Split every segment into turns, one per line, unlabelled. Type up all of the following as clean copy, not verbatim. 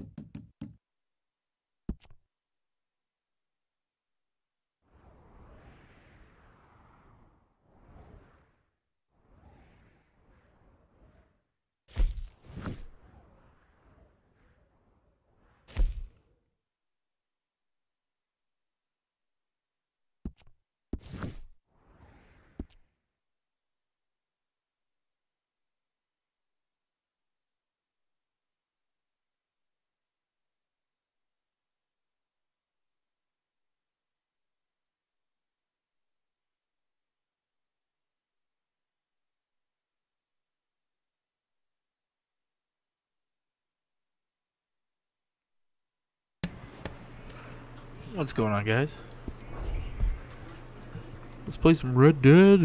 What's going on, guys? Let's play some Red Dead.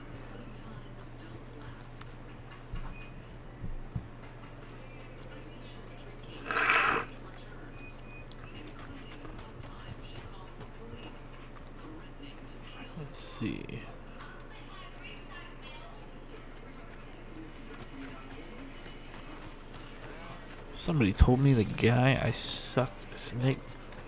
Let's see. Somebody told me the guy I sucked a snake.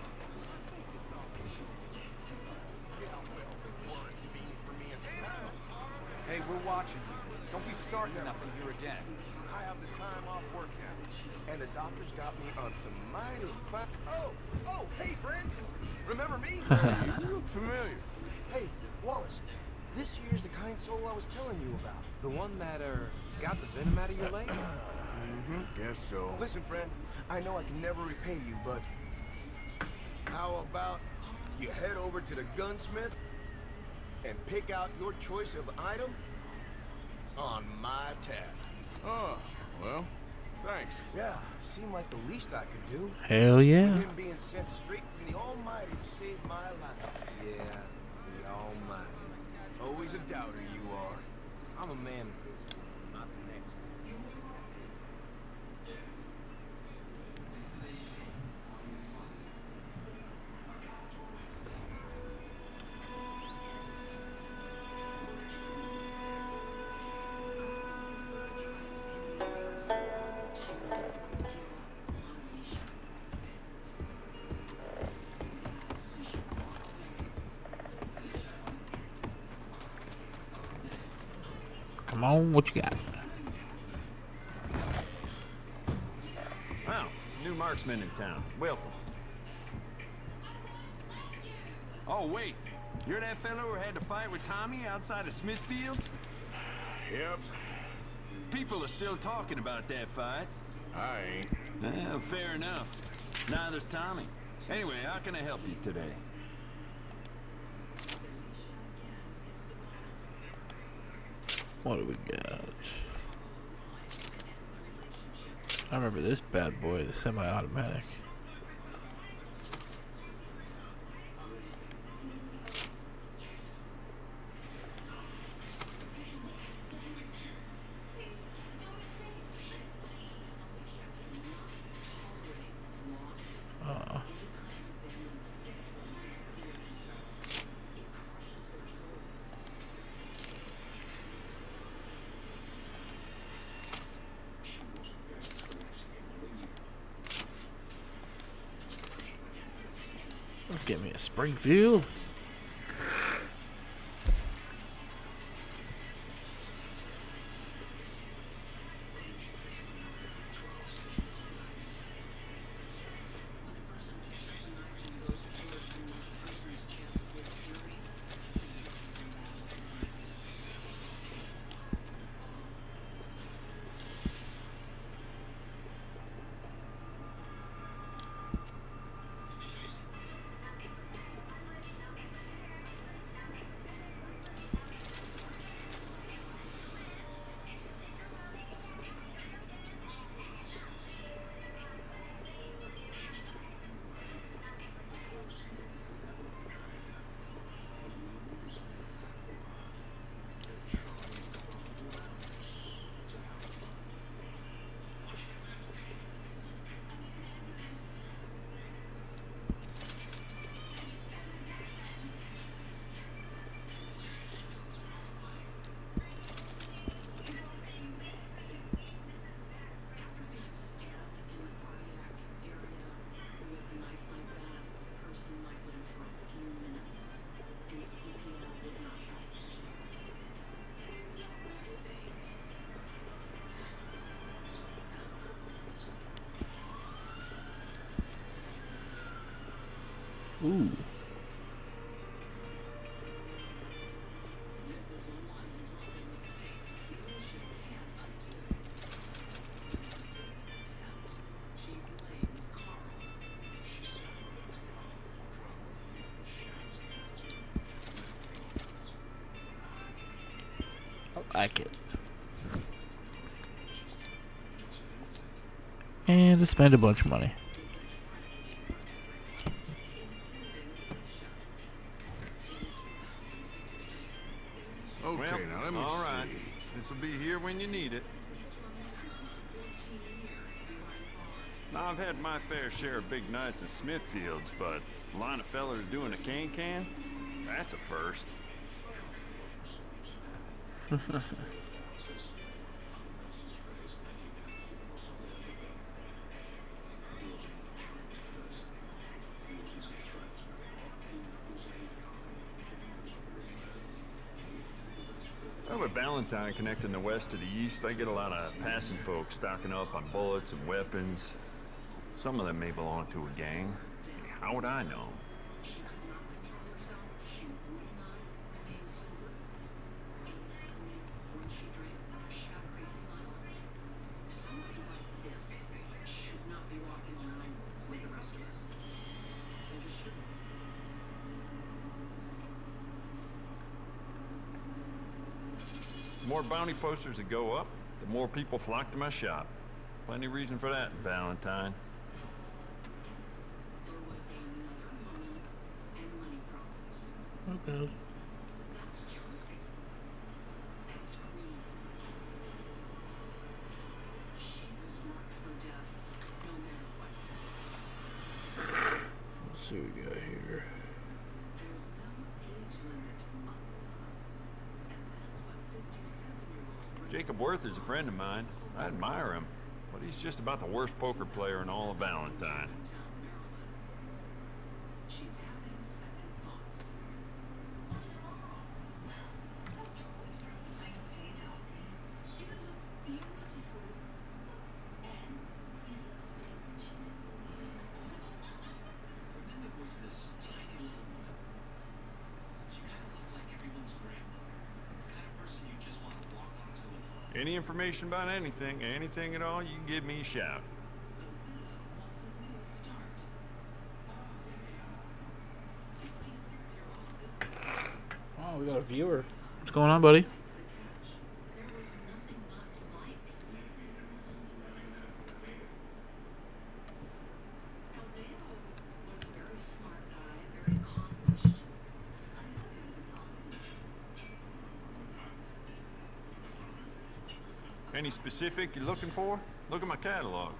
Hey, we're watching you. Don't be starting nothing here again.
I have the time off work now, and the doctor's got me on some mighty fine. Oh, hey, friend. Remember me?
You look familiar.
Hey, Wallace. This here's the kind soul I was telling you about.
The one that, got the venom out of your leg? Guess so.
Listen, friend. I know I can never repay you, but how about you head over to the gunsmith and pick out your choice of item on my tab?
Oh, well, thanks.
Yeah, seemed like the least I could do.
Hell yeah.
With him being sent straight from the Almighty to save my life.
Yeah, the Almighty.
Always a doubter you are.
I'm a man of this one, not the next.
Come on, what you got?
Wow, new marksman in town. Welcome. Oh, wait. You're that fellow who had to fight with Tommy outside of Smithfield's?
Yep,
People are still talking about that fight.
I ain't.
Well, fair enough. Neither's Tommy. Anyway, how can I help you today?
What do we got? I remember this bad boy, the semi-automatic. Let's get me a Springfield. Ooh. I like it. And to spend a bunch of money.
Okay,
Well,
now let me
all right.
see.
This'll be here when you need it. Now, I've had my fair share of big nights in Smithfields, but a line of fellers doing a can-can? That's a first. Well, with Valentine connecting the west to the east, they get a lot of passing folks stocking up on bullets and weapons. Some of them may belong to a gang. How would I know? The more bounty posters that go up, the more people flock to my shop. Plenty of reason for that, Valentine.
Okay. Let's see what we got here.
Jacob Worth is a friend of mine. I admire him, but he's just about the worst poker player in all of Valentine. Any information about anything at all, you can give me a shout.
Oh, we got a viewer. What's going on, buddy?
Any specific you're looking for? Look at my catalog.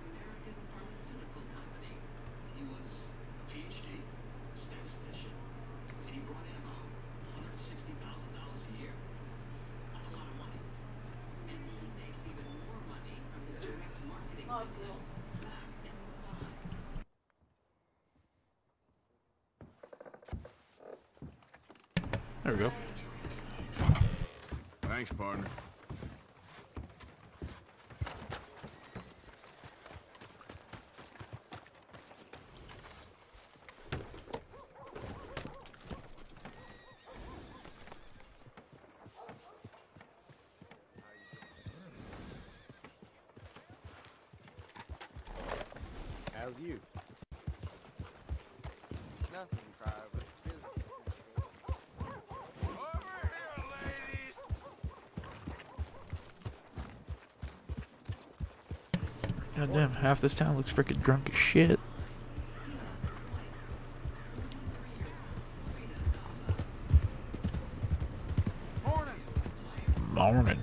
There we go.
Thanks, partner.
How's you? Nothing private.
Over here, ladies!
God damn, half this town looks freaking drunk as shit.
Morning!
Morning.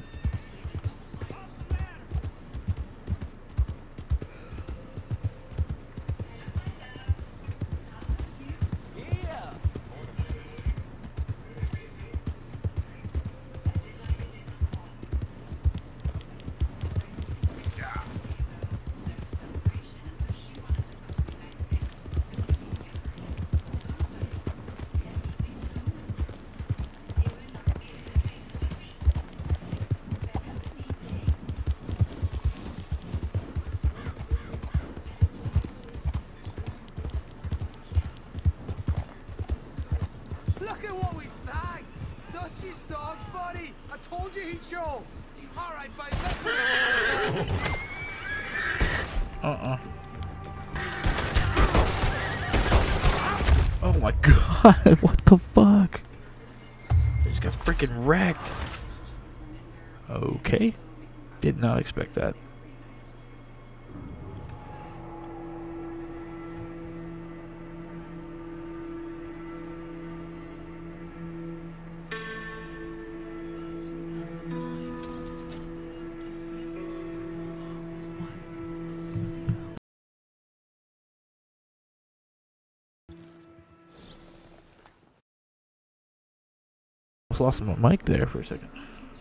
told you he'd show. All right, buddy.
Oh my god, what the fuck? I just got freaking wrecked. Okay. Did not expect that. Lost my mic there for a second.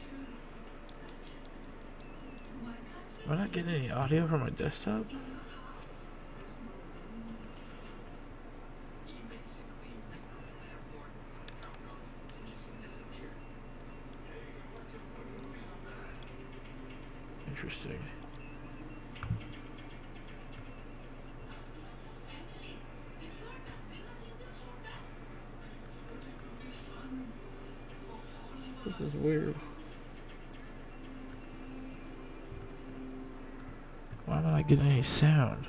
Am I not getting any audio from my desktop? Interesting. This is weird. Why am I not getting any sound?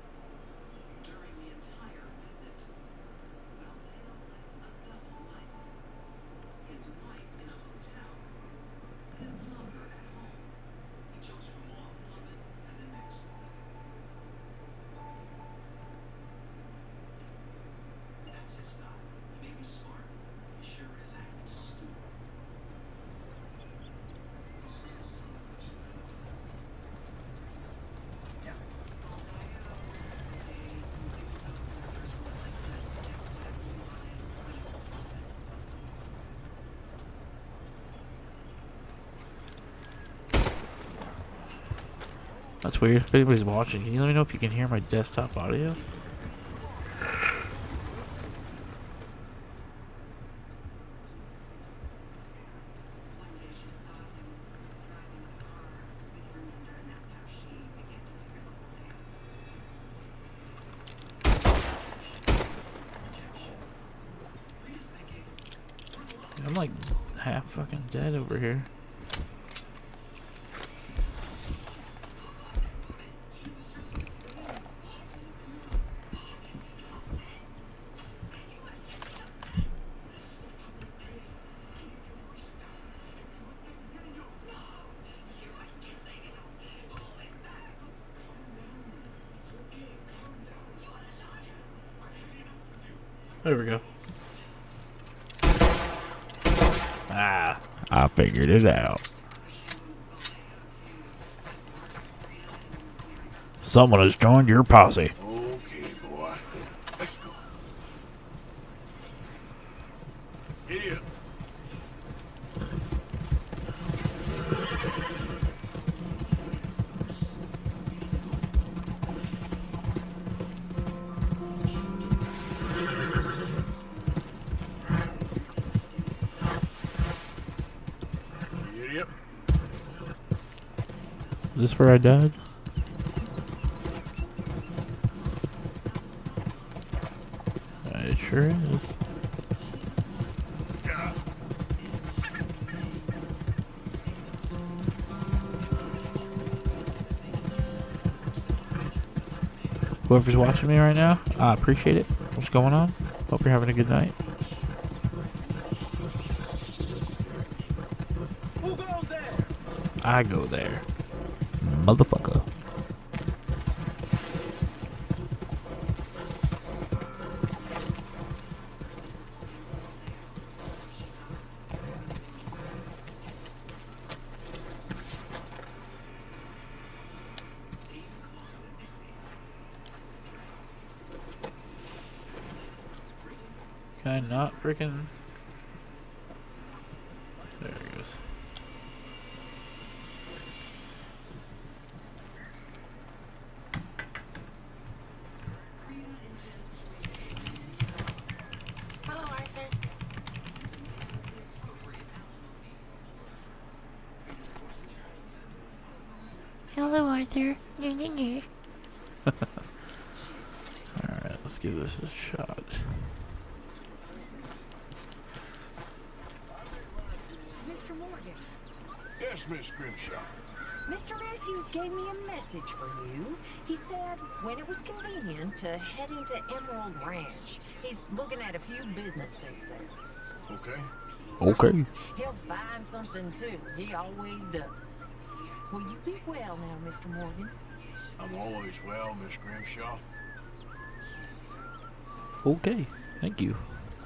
That's weird. If anybody's watching, can you let me know if you can hear my desktop audio? I'm like half fucking dead over here. There we go. Ah, I figured it out. Someone has joined your posse.
Okay, boy. Let's go. Idiot. Idiot.
Is this where I died? It sure is. Whoever's watching me right now, I appreciate it. What's going on? Hope you're having a good night.
Who goes there?
I go there. Motherfucker. Can I not freaking... There it goes.
Hello, Arthur. Hello, Arthur.
Alright, let's give this a shot.
Mr. Morgan,
Yes, Miss Grimshaw.
Mr. Matthews gave me a message for you. He said when it was convenient to head into Emerald Ranch. He's looking at a few business things there.
Okay.
Okay.
He'll find something too. He always does. Will you be well now, Mr. Morgan?
I'm always well, Miss Grimshaw.
Okay. Thank you.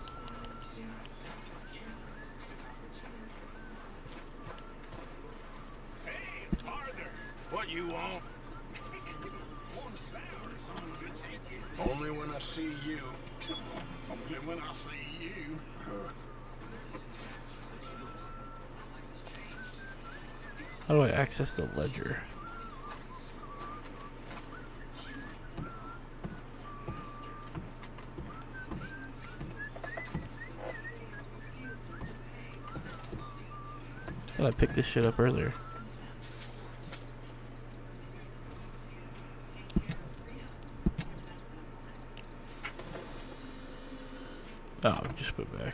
What you want? Only when I see you. Only when I see you.
How do I access the ledger? How did I pick this shit up earlier? Oh, just put it back.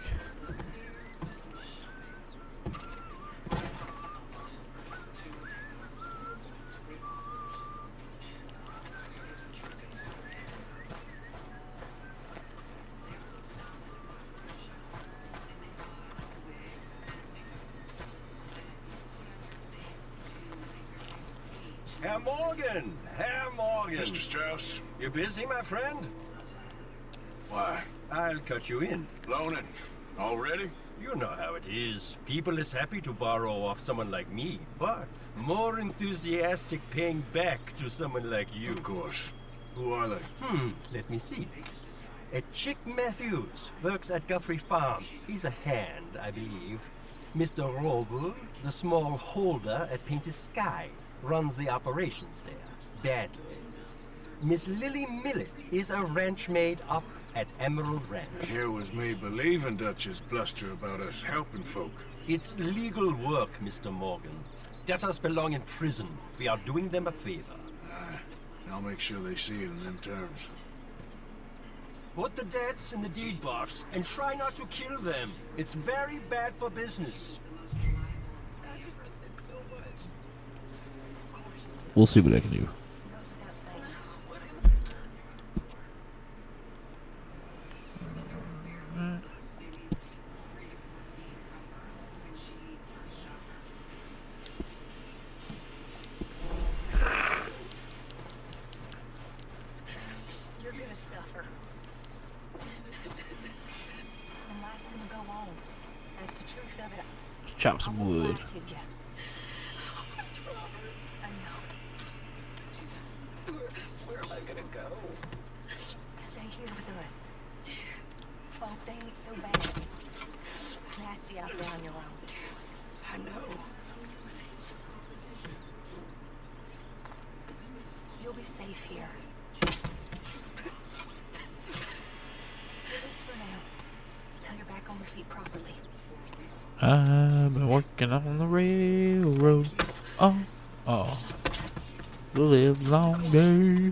Herr Morgan! Herr Morgan!
Mr. Strauss?
You busy, my friend?
Why?
I'll cut you in.
Blown it. Already?
You know how it is. People is happy to borrow off someone like me, but more enthusiastic paying back to someone like you.
Of course. Who are they?
Let me see. Chick Matthews works at Guthrie Farm. He's a hand, I believe. Mr. Roble, the small holder at Painted Sky, runs the operations there. Badly. Miss Lily Millet is a ranch maid up at Emerald Ranch.
Here was me believing Dutch's bluster about us helping folk.
It's legal work, Mr. Morgan. Debtors belong in prison. We are doing them a favor.
I'll make sure they see it in them terms.
Put the debts in the deed box and try not to kill them. It's very bad for business.
We'll see what I can do.
You're gonna suffer. And life's gonna go on. That's the truth of it.
Let's chop some wood.
Miss Roberts, I know. Where am I gonna go? Stay here with us. Folk, they ain't so bad. It's nasty out there on your own. I know. You'll be safe here. At least for now. Till you're back on your feet properly.
I've been working on the railroad. Oh. Live longer.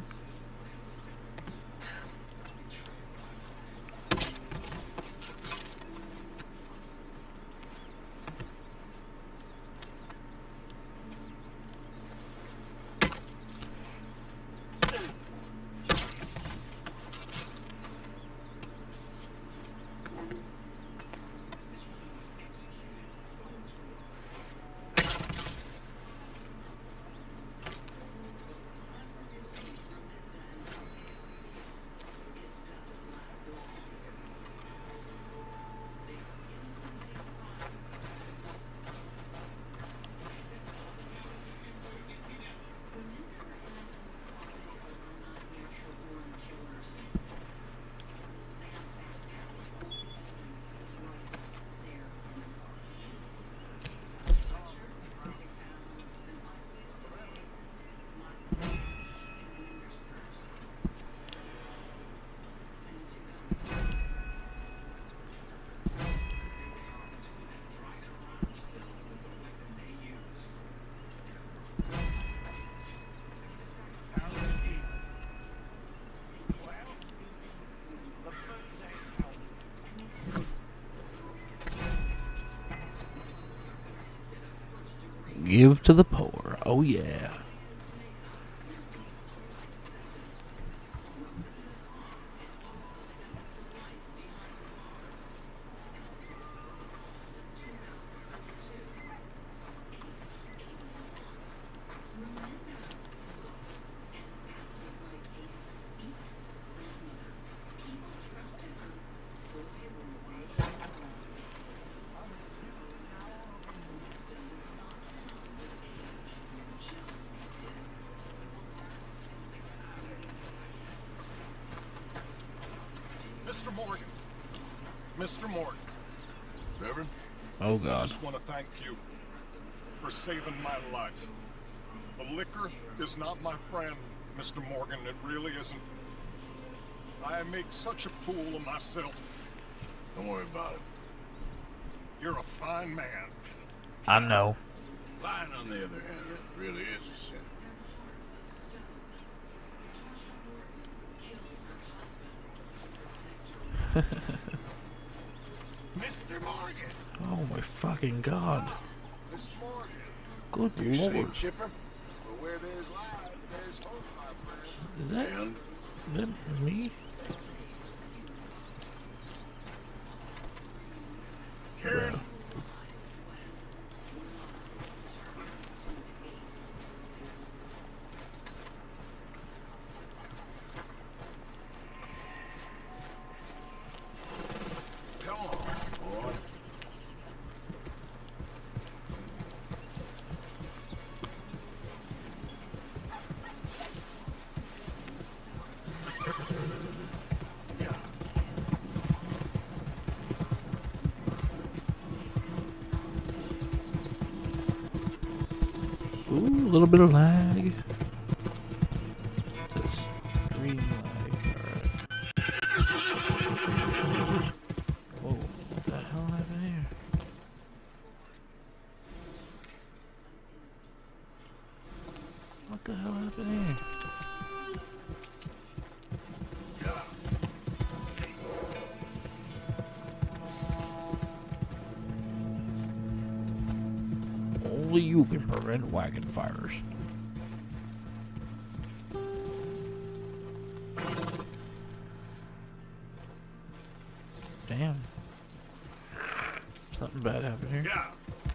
Give to the poor. Oh yeah.
Mr. Morgan. Mr. Morgan.
Reverend?
Oh
I
God.
just want to thank you for saving my life. The liquor is not my friend, Mr. Morgan. It really isn't. I make such a fool of myself.
Don't worry about it.
You're a fine man.
I know.
Lying, on the other hand, it really is a sin.
Mr. Morgan!
Oh my fucking God.
Miss Morgan!
Good
You see,
Lord.
Chipper?
But where there's life, there's hope, my friend.
Is that
And
me?
Karen? Come on, boy.
Ooh, a little bit of lag. Just green lag. Alright. Whoa, what the hell happened here? What the hell happened here? Only you can prevent wagon fires. Damn. Something bad happened here.
Yeah.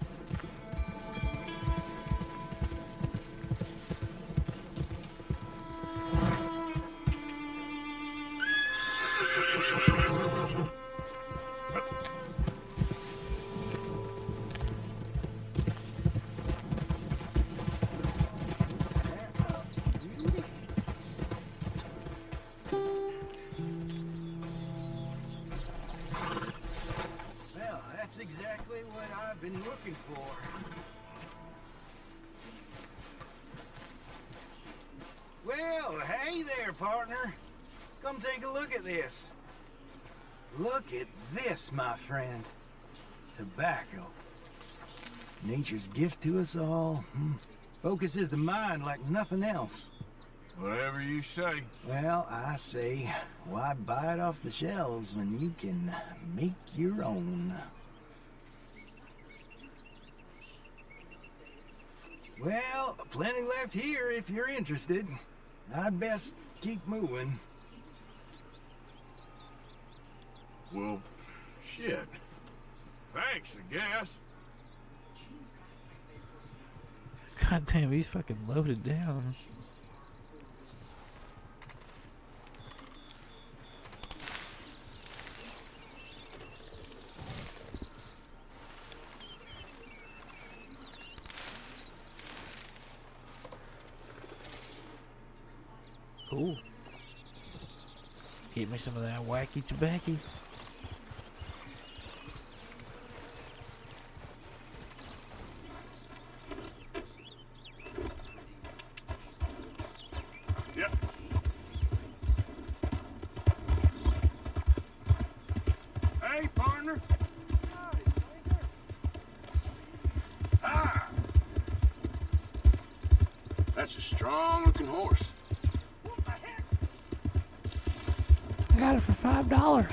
Well, that's exactly what I've been looking for. Well, hey there, partner. Come take a look at this. Look at this, my friend. Tobacco. Nature's gift to us all. Focuses the mind like nothing else.
Whatever you say.
Well, I say, why buy it off the shelves when you can make your own? Well, plenty left here if you're interested. I'd best keep moving.
Well, shit. Thanks, I guess.
God damn, he's fucking loaded down. Cool. Get me some of that wacky tobacco.
Yep.
Hey, partner. Ah!
That's a strong-looking horse.
I got it for $5.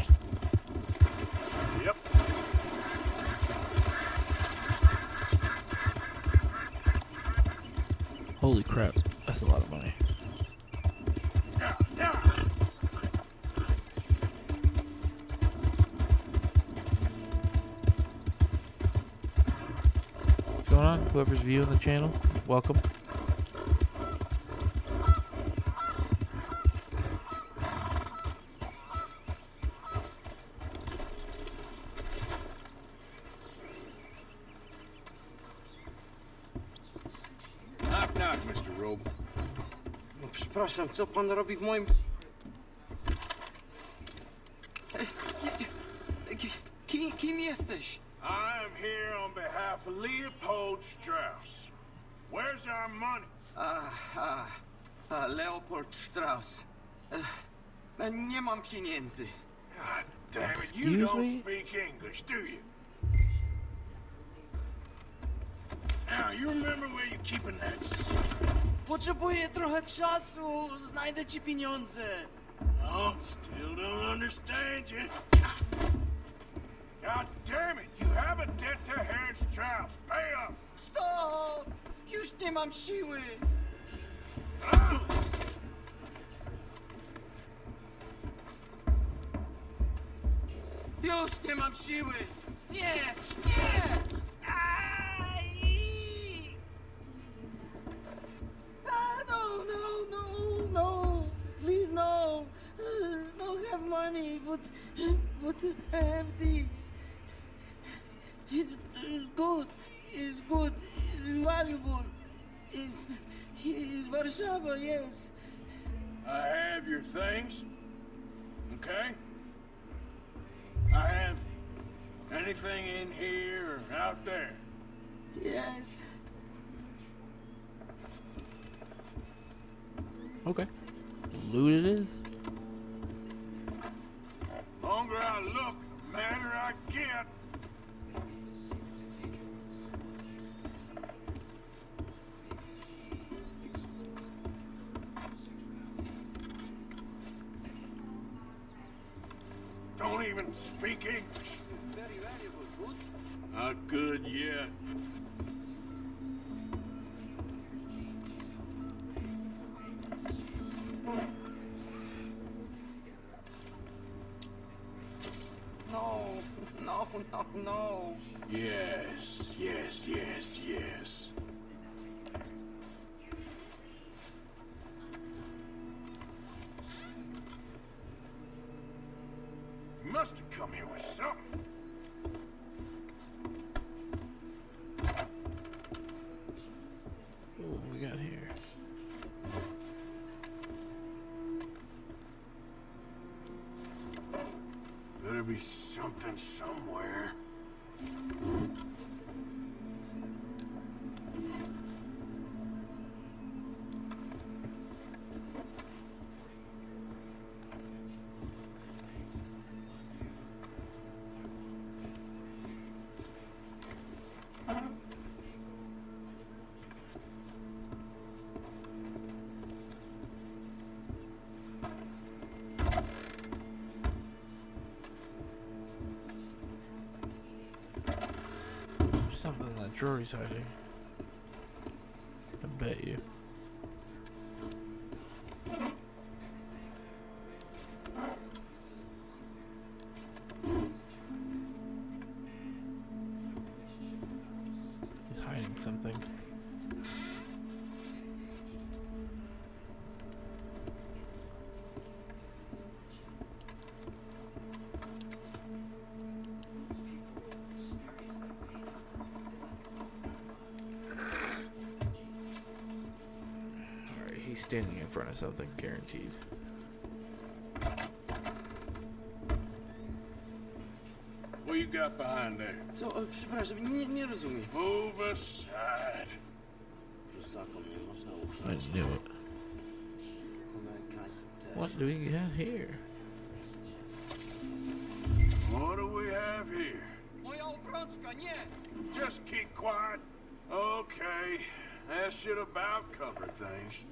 Yep.
Holy crap, that's a lot of money. What's going on? Whoever's viewing the channel, welcome.
Knock, knock, Mr. Robe.
No, przepraszam, co pan robi w moim... Kim jesteś?
I'm here on behalf of Leopold Strauss. Where's our money?
Leopold Strauss. Nie mam pieniędzy.
God damn it,
Excuse
you don't
me?
speak English, do you? Now, you remember where you're keeping that secret?
Potrzebuję trochę czasu. Znajdę ci pieniądze.
Oh, still don't understand you. God damn it, you have a debt to Herr Strauss. Pay up.
Stop! Już nie mam siły.
Ah!
Już nie mam siły. Nie! Nie! Aj! No. Please, no. Don't have money, but I have this. It's good. It's good. It's valuable. It's Warszawa, yes.
I have your things, okay? I have anything in here or out there.
Yes.
Okay. Loot it is.
The longer I look, the madder I get. Don't even speak English.
Very valuable, good.
Not good yet.
No.
Yes. You must have come here with something.
What we got here?
Better be something somewhere.
There's something in that drawer he's hiding. I bet you. He's hiding something. Alright, he's standing in front of something, guaranteed.
What you got behind there?
Co? Przepraszam, nie rozumiem.
Move aside.
Prusakom nie można ufać.
I knew it.
Amerykańcom też.
What do we got here?
What do we have here?
Moja obrączka, nie!
Just keep quiet. Okay, that should about cover things.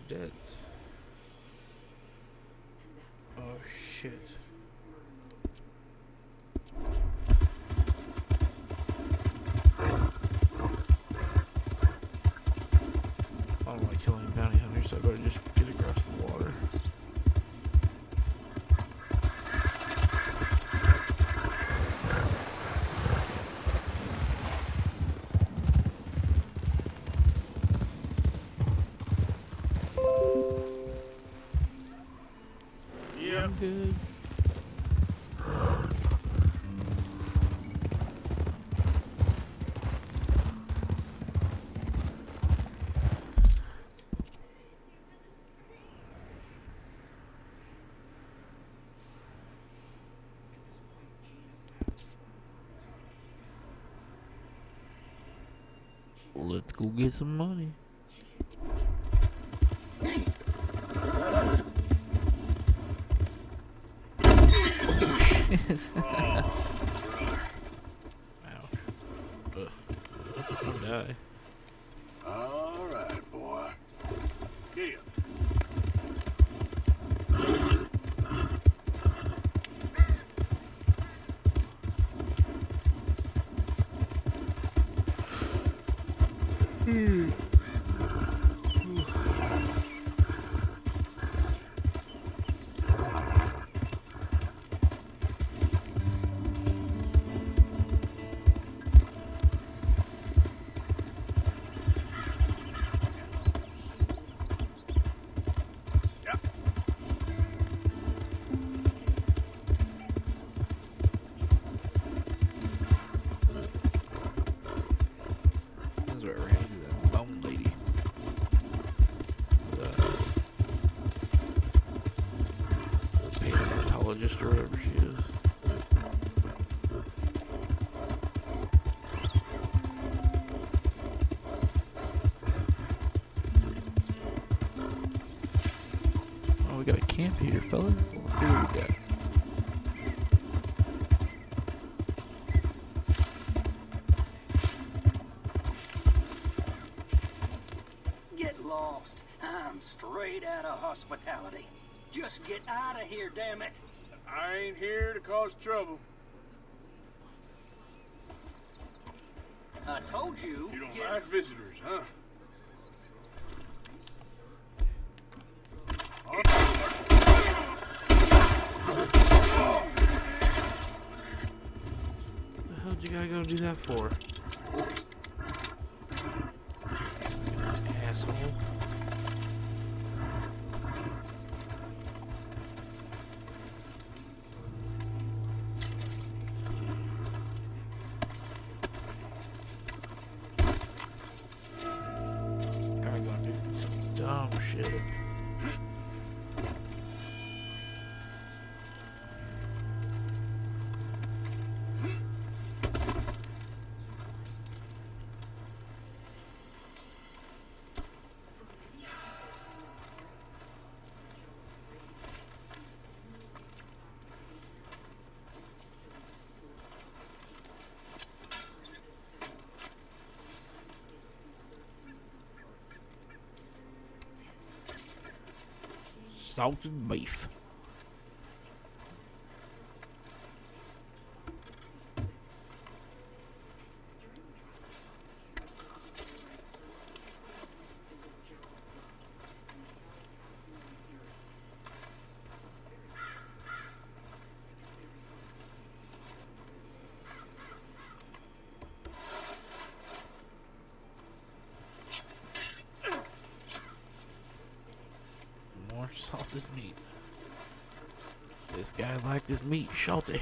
dead. Oh shit. I don't want to kill any bounty hunters, so I better just get across the water.
Yep.
Good. Let's go get some money. Ouch. Ugh. I'll die.
All right, boy. Get.
That's where I ran into that bone lady. Paleontologist or whatever she is. Oh, we got a camp here, fellas. Let's see what we got.
Get lost. I'm straight out of hospitality. Just get out of here, damn it.
I ain't here to cause trouble.
I told you.
You don't like visitors, huh?
What the hell did you gotta go do that for? Asshole. Guy gonna do some dumb shit. Salted beef. More salted meat. This guy liked his meat salty.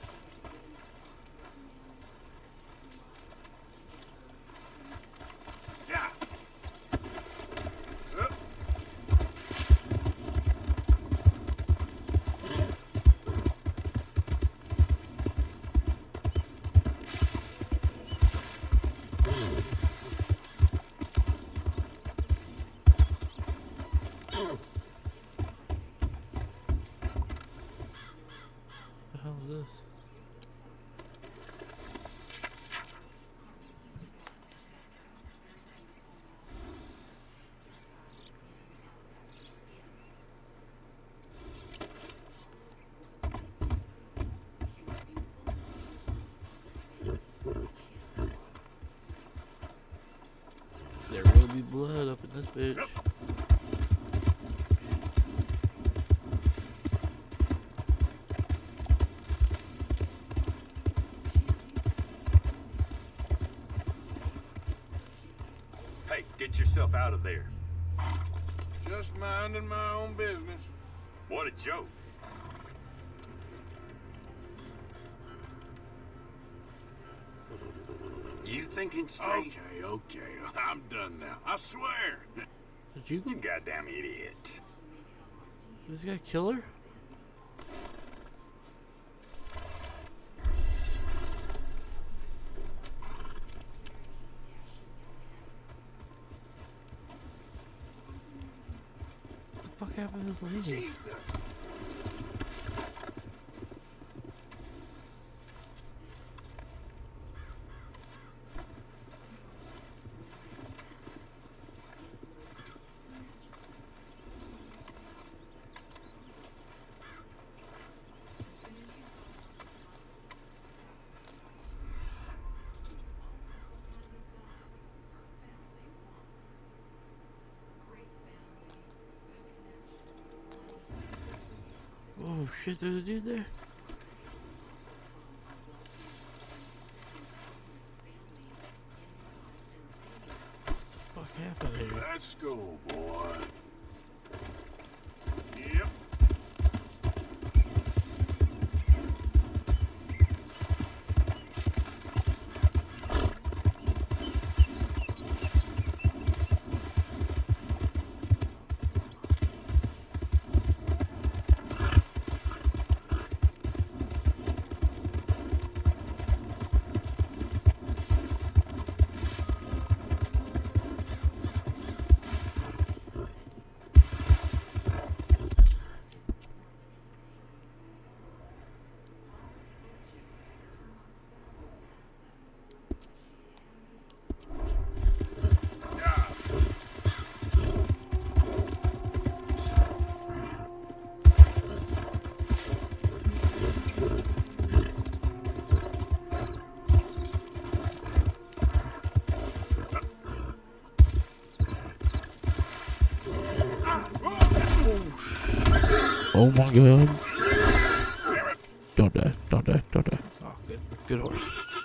What the hell is this? bitch.
Hey, get yourself out of there.
Just minding my own business.
What a joke. You thinking straight?
Okay. I'm done now. I swear.
Did you?
You goddamn idiot.
This guy kill her? What the fuck happened to this lady?
Jesus.
Oh shit, there's a dude there. What the fuck happened here?
Let's go, boy. Yep.
Oh my god. Don't die, don't die, don't die. Oh, good. Good horse.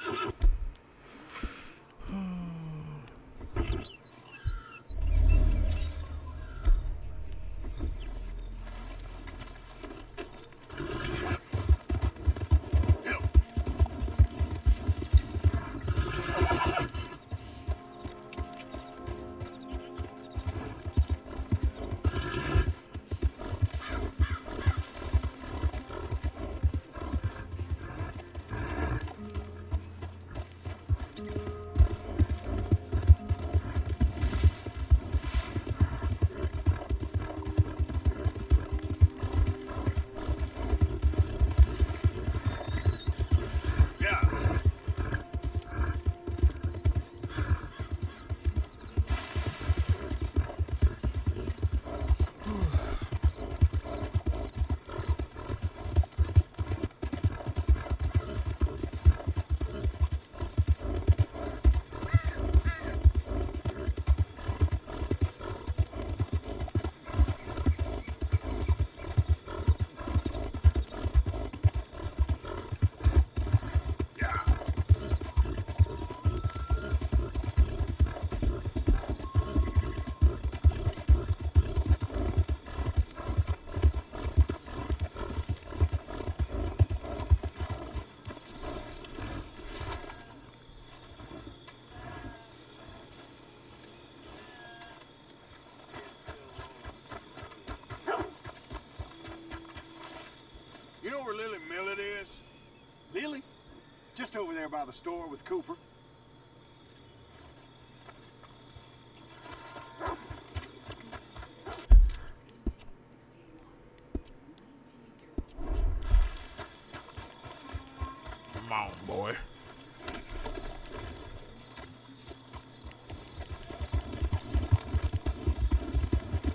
You know where Lily Millet is?
Lily? Just over there by the store with Cooper.
Come on, boy.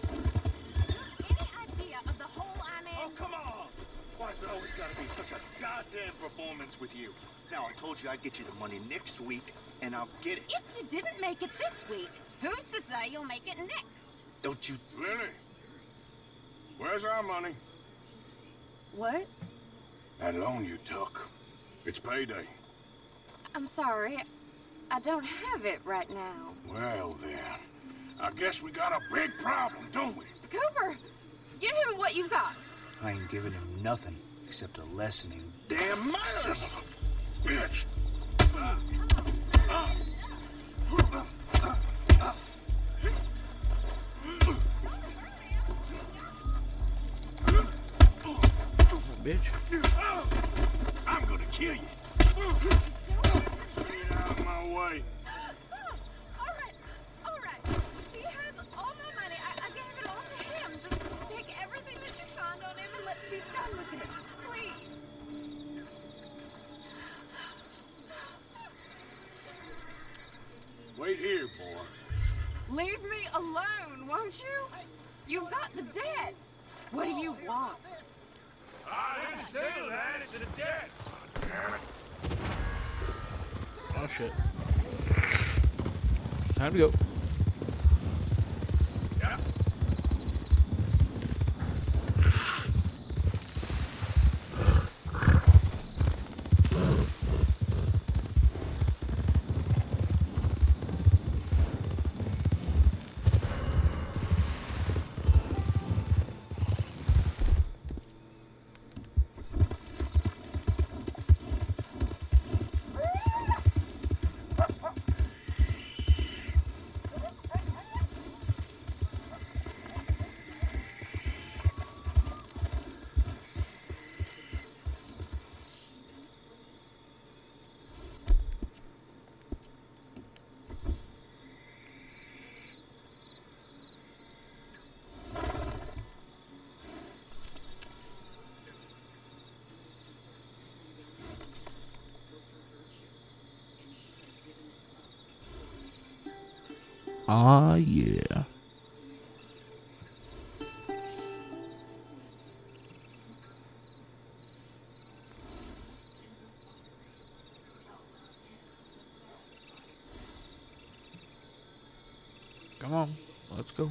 Why's it always gotta be such a goddamn
goddamn performance with you. Now, I told you I'd get you the money next week, and I'll get it.
If you didn't make it this week, who's to say you'll make it next?
Don't you...
Lily, where's our money?
What?
That loan you took. It's payday.
I'm sorry. I don't have it right now.
Well, then. I guess we got a big problem, don't we?
Cooper, give him what you've got.
I ain't giving him nothing except a lesson in
Damn manners! Bitch!
Bitch.
I'm gonna kill you. Get out of my way.
All right. He has all my money. I gave it all to him. Just take everything that you find on him and let's be done with this. Please.
Wait here, boy.
Leave me alone, won't you? You've got the debt. What do you want?
I didn't steal that. It's a debt. Damn it.
Oh shit. Time to go.
Yeah.
Ah, yeah. Come on, let's go.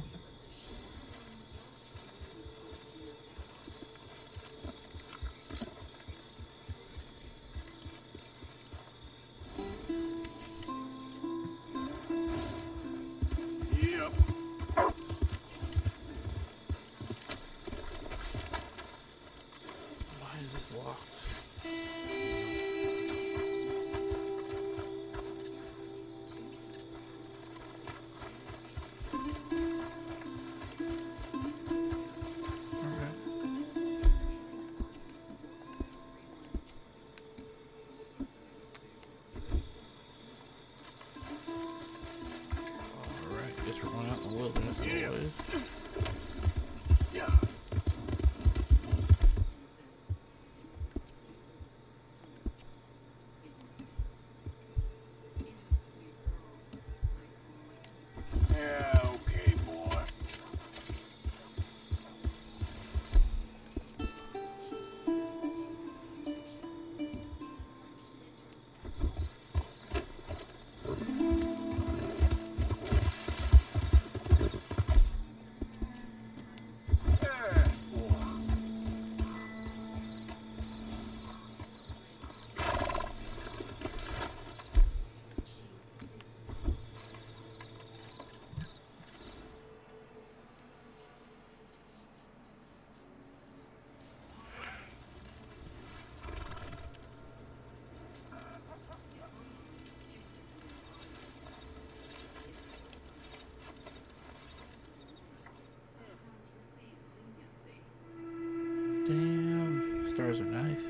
Yep.
Why is this locked? Alright, guess we're going out in the wilderness.
Yeah.
Always.
Yeah. Yeah, okay, boy. Yes, boy.
Damn, stars are nice.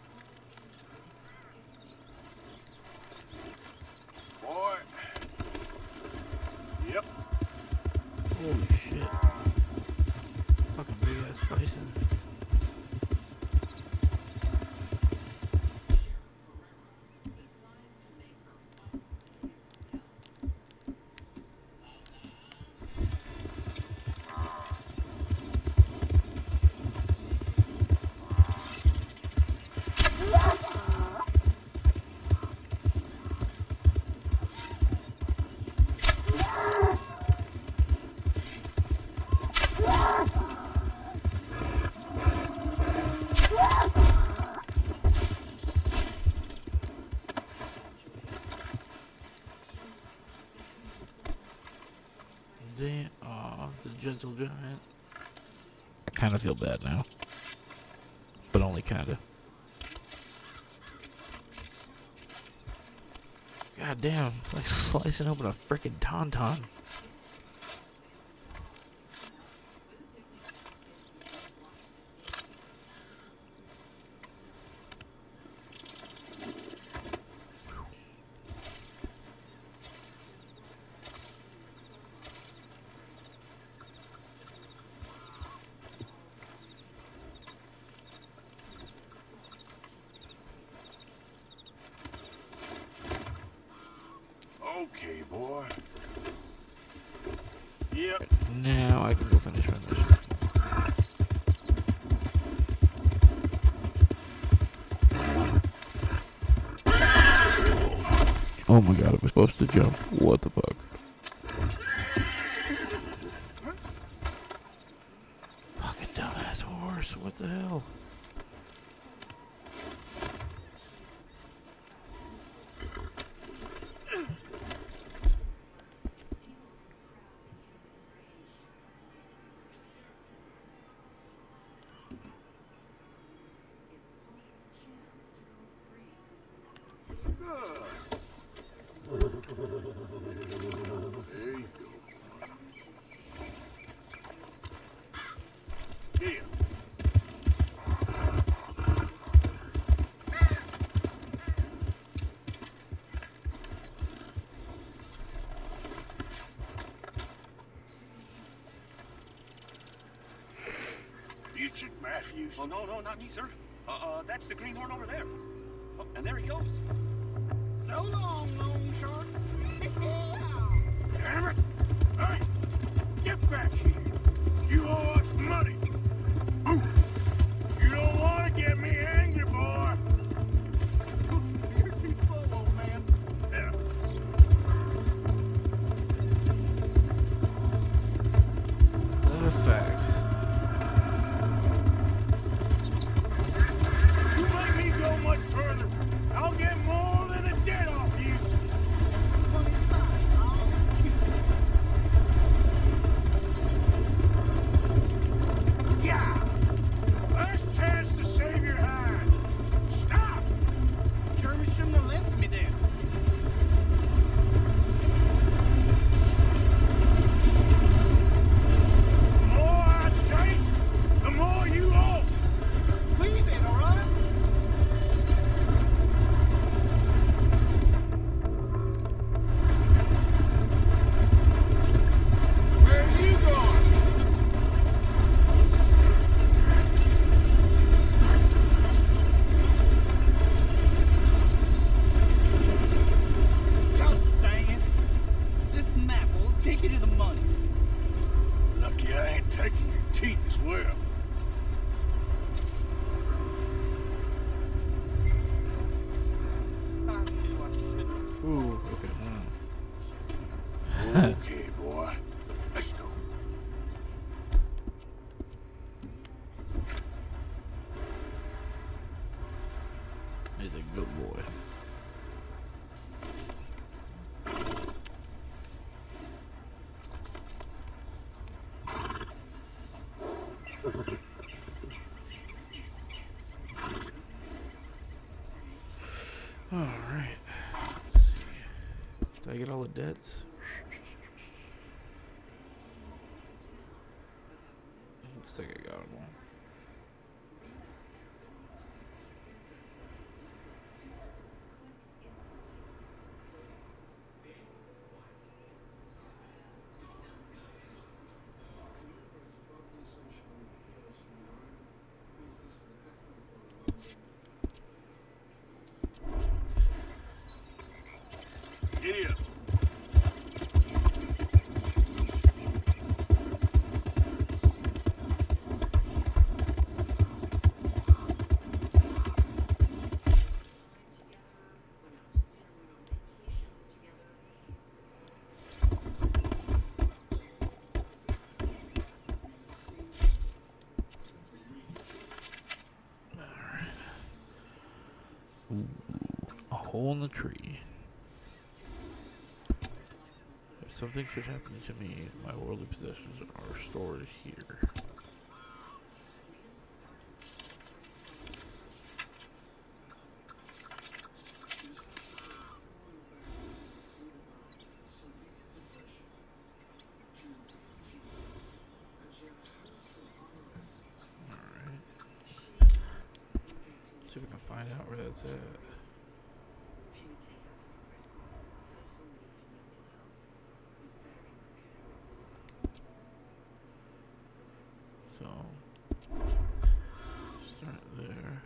Boy,
the gentle giant. I kind of feel bad now, but only kind of. God damn, like slicing open a frickin' tauntaun.
Okay, boy. Yep.
Now I can go finish my mission. Oh my god, I was supposed to jump. What the fuck? Fucking dumbass horse, what the hell?
There you go. Yeah. Richard Matthews.
Oh, no, not me, sir. That's the greenhorn over there. Oh, and there he goes.
So long, long short.
Damn it! Hey! Get back here! You owe us money! Ooh. You don't want to get me angry, boy!
You're too slow, old man.
Yeah.
That's a fact.
You make me go much further, I'll get more than a debt off you! Yeah! Last chance to save your hide! Stop!
Jeremy shouldn't have left me there.
The more I chase, the more you owe!
Leave it, all right?
Where are you going?
God dang it. This map will take you to the money.
Lucky I ain't taking your teeth as well.
Ooh, okay.
Okay, boy. Let's go.
He's a good boy. Alright. Did I get all the debts? Looks like I got them all.
Giddy up.
Ooh, a hole in the tree. There's Something should happen to me. My worldly possessions are stored here. Alright. See if we can find out where that's at. So, start there.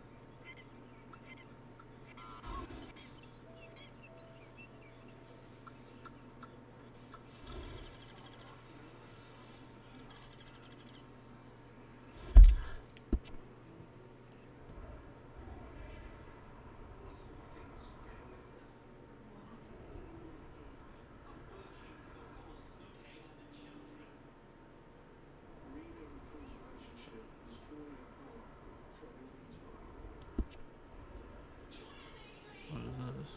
What is this?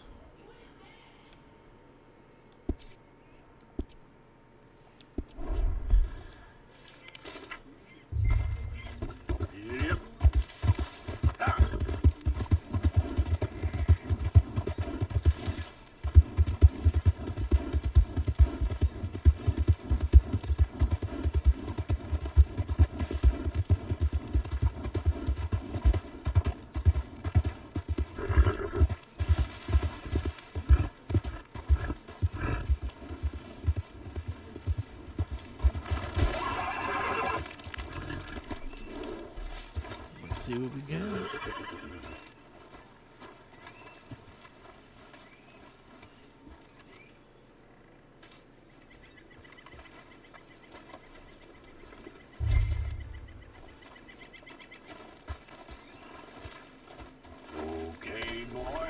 Yep.
Let's see what we get.
Okay, boy.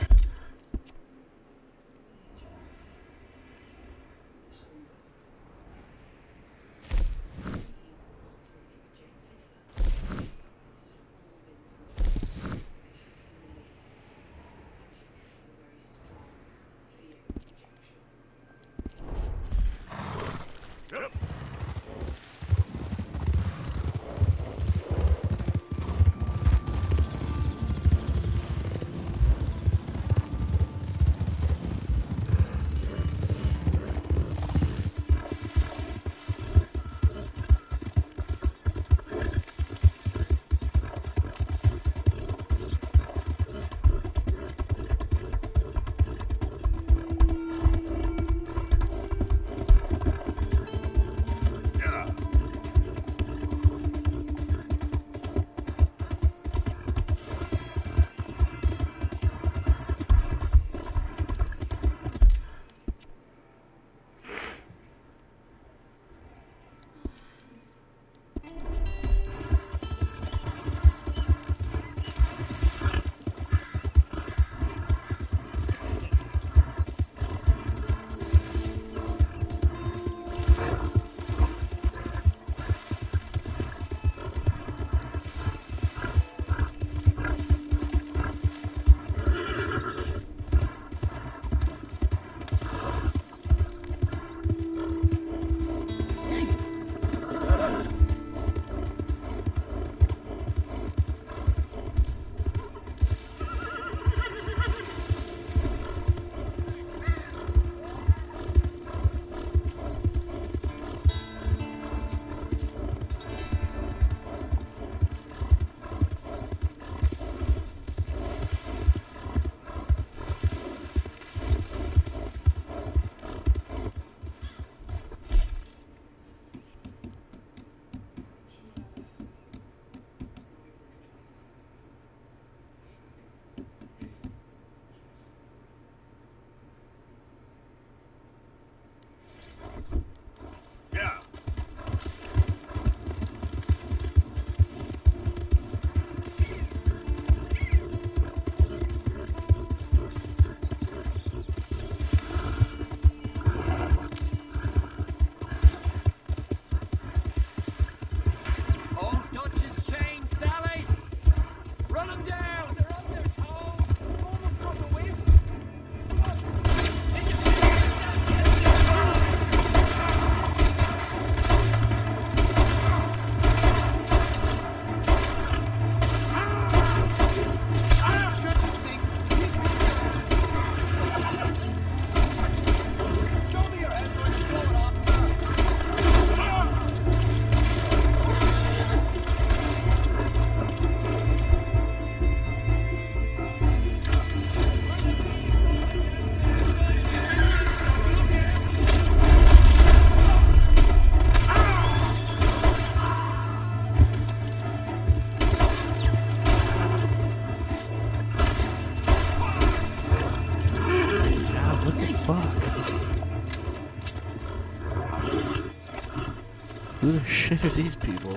Who the shit are these people?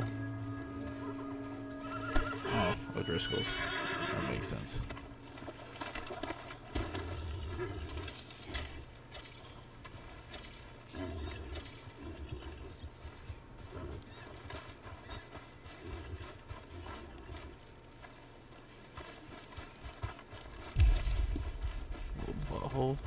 Oh, O'Driscoll. That makes sense. Little butthole.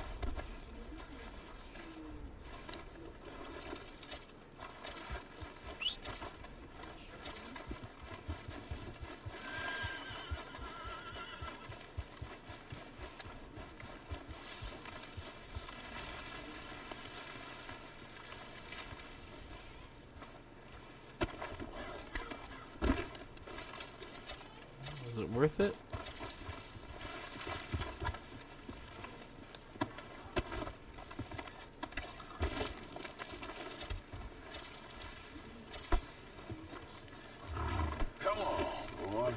Is it worth it?
Come on, boy.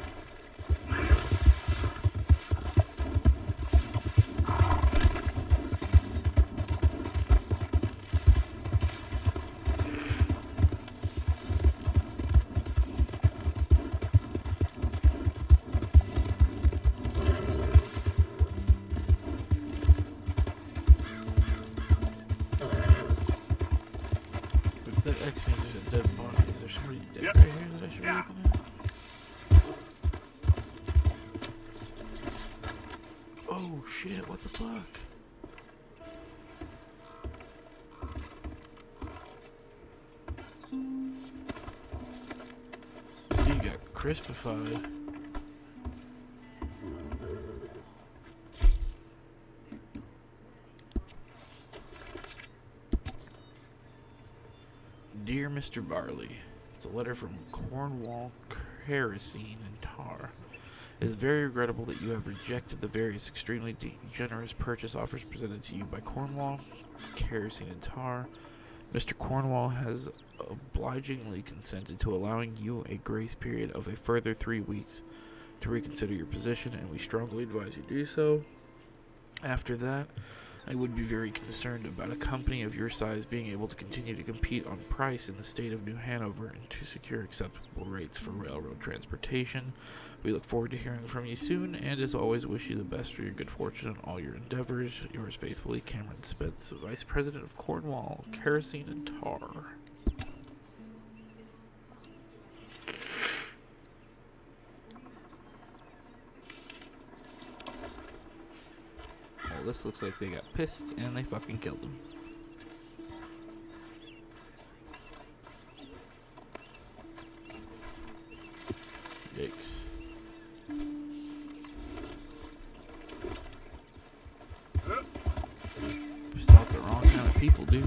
If that X means there's a dead body, is there somebody dead
Yep.
right here that I should be looking at? Oh shit, what the fuck? He got crispified. Dear Mr. Barley, it's a letter from Cornwall Kerosene and Tar. It is very regrettable that you have rejected the various extremely generous purchase offers presented to you by Cornwall Kerosene and Tar. Mr. Cornwall has obligingly consented to allowing you a grace period of a further 3 weeks to reconsider your position, and we strongly advise you do so. After that, I would be very concerned about a company of your size being able to continue to compete on price in the state of New Hanover and to secure acceptable rates for railroad transportation. We look forward to hearing from you soon, and as always, wish you the best for your good fortune in all your endeavors. Yours faithfully, Cameron Spence, Vice President of Cornwall Kerosene and Tar. Well, this looks like they got pissed and they fucking killed him. Yikes. Pissed off the wrong kind of people, dude.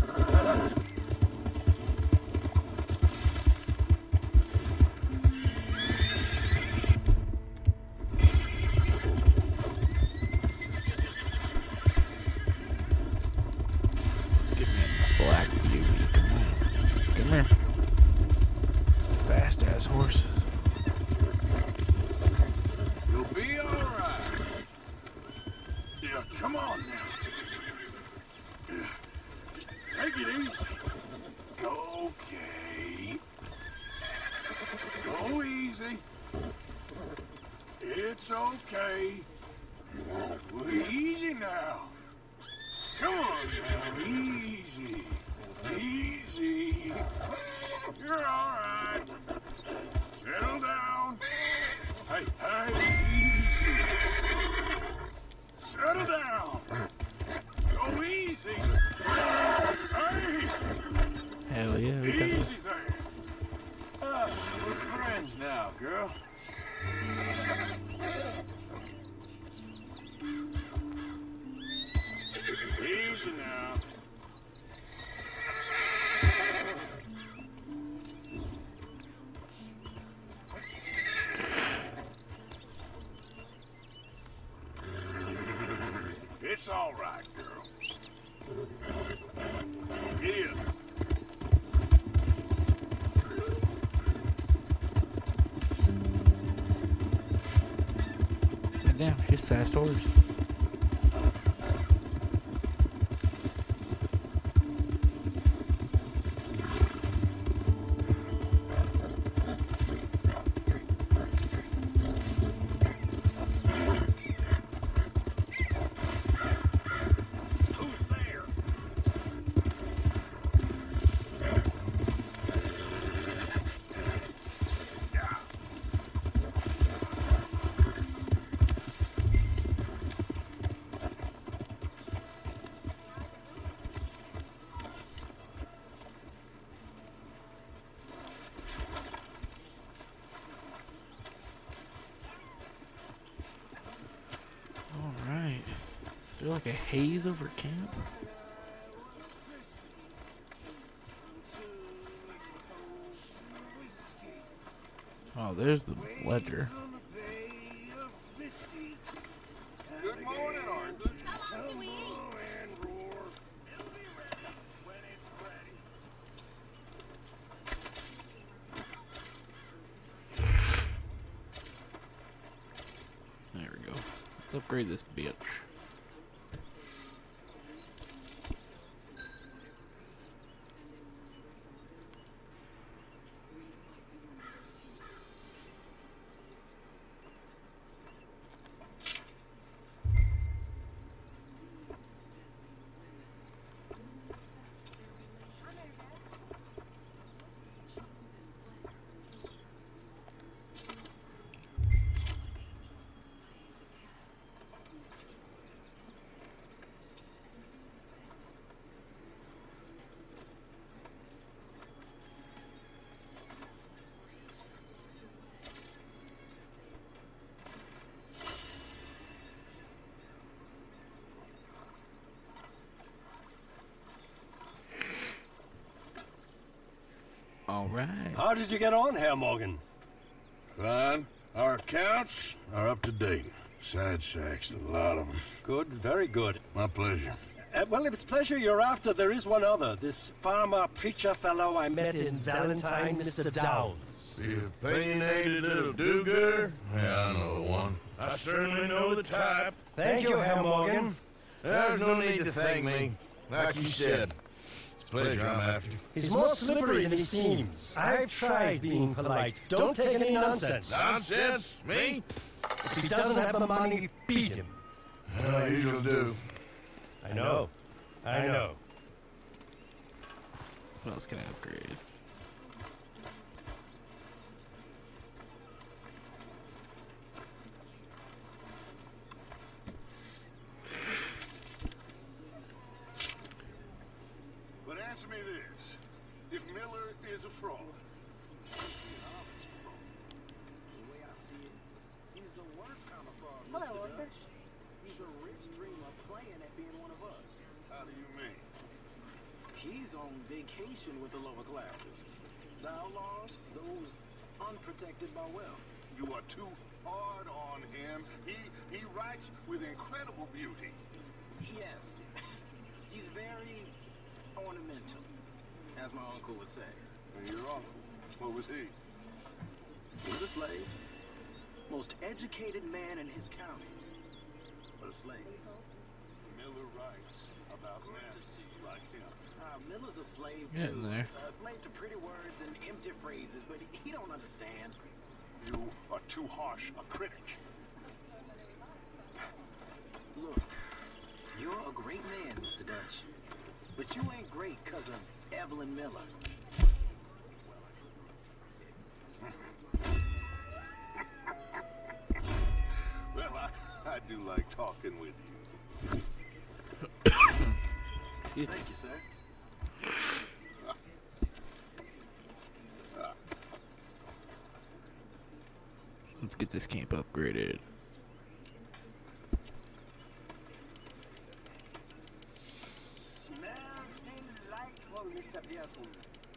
Give me a black beauty. Come on. Come here. Fast ass horses.
You'll be alright. Yeah, come on now. Yeah, just take it easy. Okay. Go easy. It's okay. Easy now. Come on now, easy. Easy. You're alright. Settle down. Hey, hey, easy. Settle down. Go easy. Hey.
Hell yeah, we got this.
Easy there. We're friends now, girl. Easy now. It's all right, girl. Get in.
Damn, she's fast horse. there like a haze over camp? Oh, there's the ledger.
Good morning, Art.
How long do we eat?
There we go. Let's upgrade this bitch. All right.
How did you get on, Herr Morgan?
Fine. Our accounts are up to date. Sad sacks, a lot of them.
Good, very good.
My pleasure.
Well, if it's pleasure you're after, there is one other. This farmer preacher fellow I met in Valentine, Mr. Downs.
The opinionated little do-gooder? Yeah, I know the one. I certainly know the type.
Thank you, Herr Morgan.
There's no need to thank me. Like you said, it's a pleasure I'm after.
He's more slippery than he seems. I've tried being polite. Don't take any nonsense.
Nonsense? Me?
If he doesn't have the money, beat him.
I usually do.
I know. I know.
What else can I upgrade?
But answer me this. If Miller is a fraud,
He's the worst kind of fraud, Mr. Dutch. He's a rich dreamer playing at being one of us.
how do you mean?
He's on vacation with the lower classes. The outlaws, those unprotected by wealth.
You are too hard on him. He writes with incredible beauty.
Yes. He's very ornamental, as my uncle would say.
And your uncle, what was he?
He was a slave. Most educated man in his county. But a slave.
Miller writes about men like him.
Miller's a slave
Getting
too.
there.
A slave to pretty words and empty phrases, but he don't understand.
You are too harsh a critic.
Look, you're a great man, Mr. Dutch. But you ain't great because of Evelyn Miller.
Well, I do like talking with you.
Thank you, sir.
Let's get this camp upgraded.
Smells delightful, Mr. Pearson.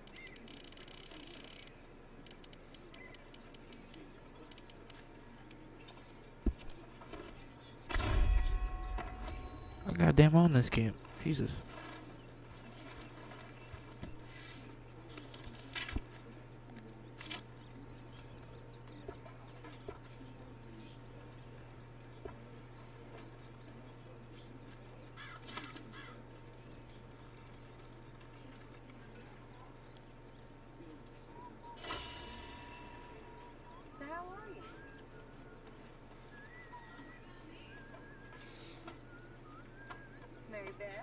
I goddamn on this camp. Jesus.
So how are you? Mary Beth?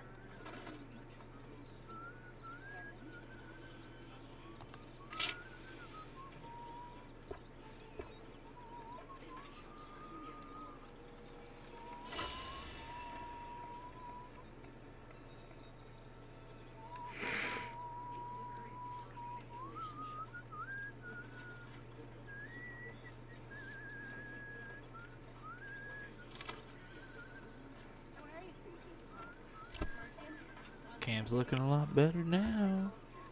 game's looking a lot better now.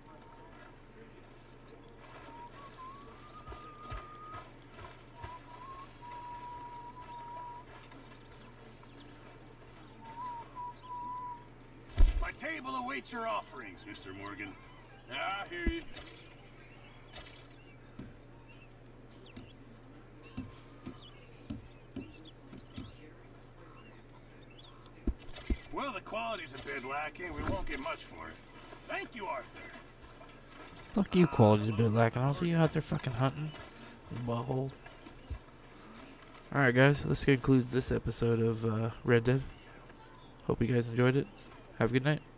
My table awaits your offerings, Mr. Morgan. I hear you. Well, the quality's a bit lacking. We won't get much for it. Thank you, Arthur.
Fuck you, quality's a bit lacking. I'll see you out there fucking hunting. Butthole. Alright, guys. This concludes this episode of Red Dead. Hope you guys enjoyed it. Have a good night.